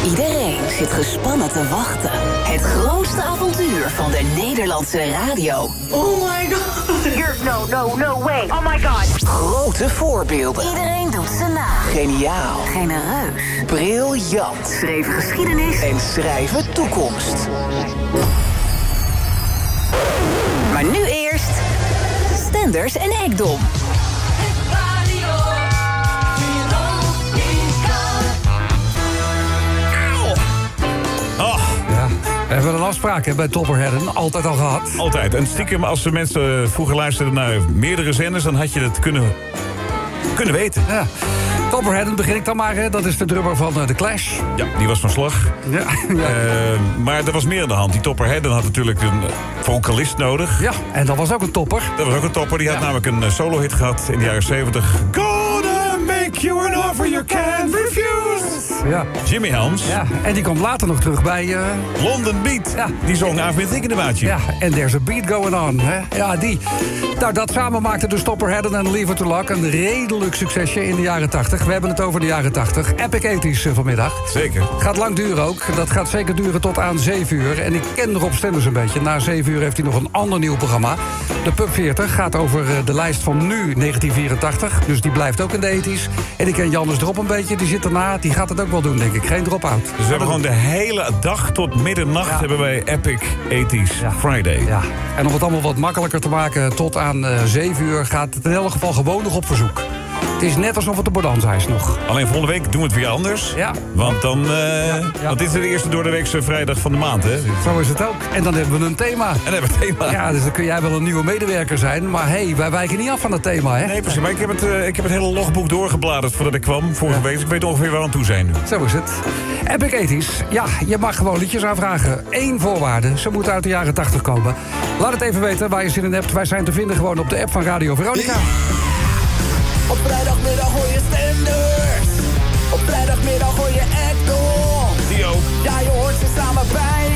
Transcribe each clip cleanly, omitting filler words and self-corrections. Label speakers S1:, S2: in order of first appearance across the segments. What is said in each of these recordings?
S1: Iedereen zit gespannen te wachten. Het grootste avontuur van de Nederlandse radio.
S2: Oh my god. No way. Oh my god.
S1: Grote voorbeelden. Iedereen doet ze na. Geniaal. Genereus. Briljant. Schreven geschiedenis. En schrijven toekomst. Maar nu eerst Stenders en Ekdom.
S3: We hebben een afspraak bij Topperheden, altijd al gehad.
S4: Altijd. En stiekem, als de mensen vroeger luisterden naar meerdere zenders, dan had je dat kunnen weten.
S3: Ja. Topperheden begin ik dan maar, hè. Dat is de drummer van The Clash.
S4: Ja, die was van slag.
S3: Ja.
S4: Maar er was meer aan de hand. Die Topperheden had natuurlijk een vocalist nodig.
S3: Ja, en dat was ook een topper.
S4: Dat was ook een topper. Die had namelijk een solo-hit gehad in de jaren 70. Gonna make you an offer you can't refuse.
S3: Ja.
S4: Jimmy Helms.
S3: Ja, en die komt later nog terug bij...
S4: London Beat.
S3: Ja.
S4: Die zong I've Been Thinking About You.
S3: Ja, en there's a beat going on. Hè? Ja, die. Nou, dat samen maakte dus Topperheden en Leave It to Luck een redelijk succesje in de jaren 80. We hebben het over de jaren 80. Epic 80's vanmiddag.
S4: Zeker.
S3: Gaat lang duren ook. Dat gaat zeker duren tot aan 7 uur. En ik ken Rob Stenders een beetje. Na 7 uur heeft hij nog een ander nieuw programma. De Pub 40 gaat over de lijst van nu, 1984. Dus die blijft ook in de 80's. En ik ken Jannes Drop een beetje. Die zit erna. Die gaat het ook wel doen, denk ik. Geen drop-out.
S4: Dus we hebben gewoon de hele dag tot middernacht hebben wij Epic 80's Friday.
S3: Ja. En om het allemaal wat makkelijker te maken, tot aan 7 uur gaat het in elk geval gewoon nog op verzoek. Het is net alsof het de Bordanza is nog.
S4: Alleen volgende week doen we het weer anders.
S3: Ja.
S4: Want dan... Want dit is de eerste doordeweekse vrijdag van de maand, hè?
S3: Zo is het ook. En dan hebben we een thema.
S4: En dan hebben we een thema.
S3: Ja, dus dan kun jij wel een nieuwe medewerker zijn. Maar hey, wij wijken niet af van het thema, hè?
S4: Nee, precies. Maar ik heb het hele logboek doorgebladerd voordat ik kwam. Vorige week. Ik weet ongeveer waar we aan toe zijn nu.
S3: Zo is het. Epic 80's. Ja, je mag gewoon liedjes aanvragen. 1 voorwaarde. Ze moeten uit de jaren 80 komen. Laat het even weten waar je zin in hebt. Wij zijn te vinden gewoon op de app van Radio Veronica.
S5: Op vrijdagmiddag hoor je Stenders. Op vrijdagmiddag hoor je Ekdom.
S4: Die ook.
S5: Ja, je hoort ze samen bij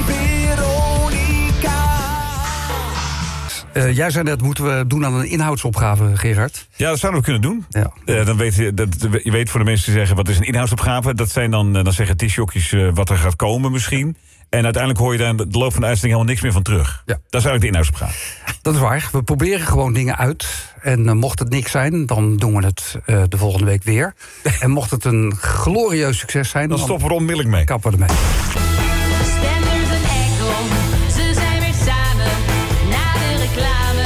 S5: Veronica.
S3: Jij zei net, moeten we doen aan een inhoudsopgave, Gerard?
S4: Ja, dat zouden we kunnen doen.
S3: Ja.
S4: Dan weet je weet voor de mensen die zeggen, wat is een inhoudsopgave? Dat zijn dan zeggen t-shokjes wat er gaat komen misschien. En uiteindelijk hoor je daar in de loop van de uitzending helemaal niks meer van terug.
S3: Ja.
S4: Dat is eigenlijk de inhoudsopgave.
S3: Dat is waar. We proberen gewoon dingen uit. En mocht het niks zijn, dan doen we het de volgende week weer. En mocht het een glorieus succes zijn,
S4: Dan stoppen we er onmiddellijk mee.
S3: kappen we ermee.
S6: Stenders en Ekdom, ze zijn weer samen na de reclame.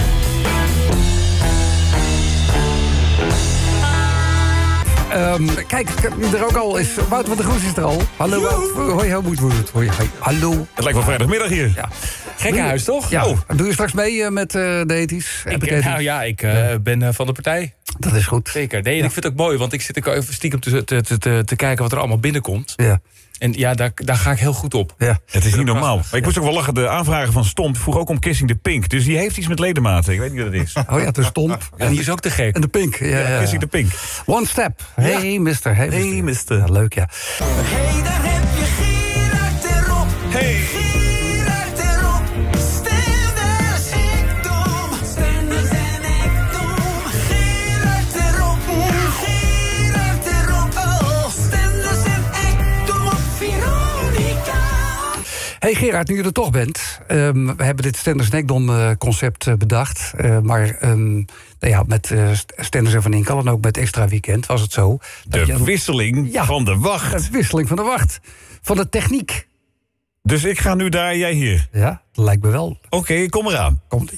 S3: Kijk, er ook al is. Wout van der Goes is er al. Hallo Wout. Hoi, hoi. Hallo.
S4: Het lijkt wel vrijdagmiddag hier.
S3: Ja.
S7: Gekkenhuis, toch?
S3: Ja.
S4: Oh.
S3: Doe je straks mee met de ethisch?
S7: Ik ben van de partij.
S3: Dat is goed.
S7: Zeker. Nee, en ik vind het ook mooi, want ik zit ook even stiekem te kijken wat er allemaal binnenkomt.
S3: Ja.
S7: En ja, daar ga ik heel goed op.
S3: Ja.
S4: Het is niet normaal. Maar ik moest ook wel lachen. De aanvrager van Stomp vroeg ook om Kissing the Pink. Dus die heeft iets met ledematen. Ik weet niet wat het is.
S3: Oh ja, de stomp.
S7: En die is ook te gek.
S3: En de pink. Ja.
S4: Kissing the Pink.
S3: One step. Hey, mister. Hey, mister. Ja, leuk, ja.
S5: Hey, daar heb je Gerard erop.
S4: Hey.
S5: Gerard erop. Stenders, Ekdom. Stenders en Ekdom. Gerard erop. Gerard erop. Oh, Stenders en Ekdom op Veronica.
S3: Hey Gerard, nu je er toch bent. We hebben dit Stenders en Ekdom concept bedacht. Met Stenders en Van Inkel en ook met Extra Weekend was het zo.
S4: De wisseling van de wacht.
S3: De wisseling van de wacht. Van de techniek.
S4: Dus ik ga nu daar, jij hier.
S3: Ja, dat lijkt me wel.
S4: Oké, kom eraan.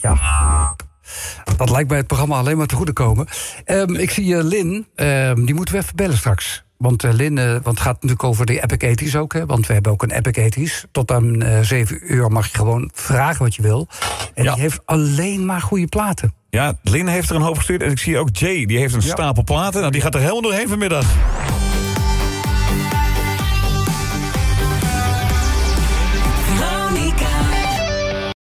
S3: Dat lijkt mij het programma alleen maar te goede komen. Ik zie Lin, die moeten we even bellen straks. Want Lin, want het gaat natuurlijk over de Epic 80's ook. Hè, want we hebben ook een Epic 80's. Tot aan 7 uur mag je gewoon vragen wat je wil. En die heeft alleen maar goede platen.
S4: Ja, Lin heeft er een hoop gestuurd. En ik zie ook Jay, die heeft een stapel platen. Nou, die gaat er helemaal doorheen vanmiddag.